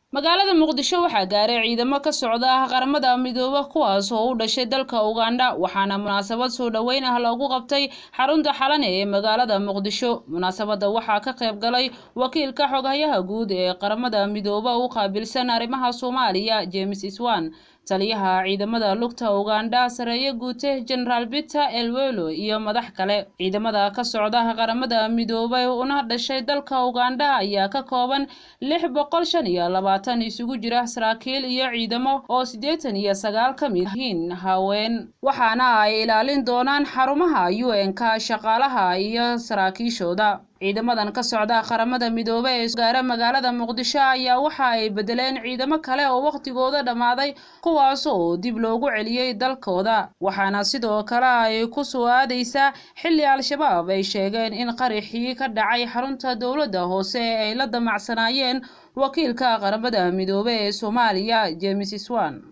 magaalada Muqdisho waxaa gaaray ciidamo ka socda qaramada midooba kuwaas oo u dhashay dalka Uganda waxaana munaasabad soo dhaweyn ah lagu qabtay xarunta xalan ee magaalada Muqdisho. Munaasabada waxaa ka qayb galay wakiilka xogayaha guud ee qaramada midooba u qaabilsan arrimaha Soomaaliya James Iswan, taliyaha ciidamada lugta Uganda sareeye guute General Peter Elwelo iyo madax kale. Ciidamada ka socda qaramada midooba una dhashay dalka Uganda ayaa ka kooban 625 isugu jira saraakiil iyo ciidamo oo 89 ka mid yihiin haween, waxaana ay ilaalin doonaan xarumaha UN-ka shaqaalaha iyo saraakiishooda. ciidamadan ka socda qaramada midooba ee gaara magaalada Muqdisho ayaa waxa ay bedeleen ciidamo kale oo waqtigooda dhamaaday kuwaas oo dib loogu celiyay dalkooda, waxaana sidoo kale ay ku soo aadaysaa xilli Al-Shabaab ay sheegeen in qarixii ka dhacay xarunta dowladda hoose ay la damacsanaayeen wakiilka qaramada midooba ee Soomaaliya James Iswan.